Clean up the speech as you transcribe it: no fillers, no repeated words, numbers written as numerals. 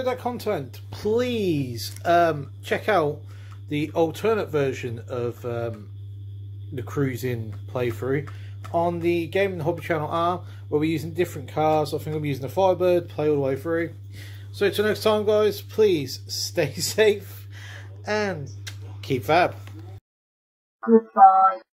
enjoyed that content, please check out the alternate version of the Cruis'n playthrough on the Gaming and Hobby channel R, where we're using different cars. I think I'm using the Firebird, play all the way through. So until next time, guys, please stay safe and keep fab. Goodbye.